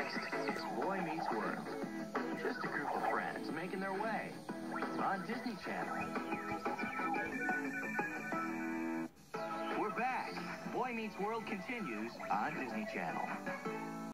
next? It's Boy Meets World. Just a group of friends making their way on Disney Channel. We're back. Boy Meets World continues on Disney Channel.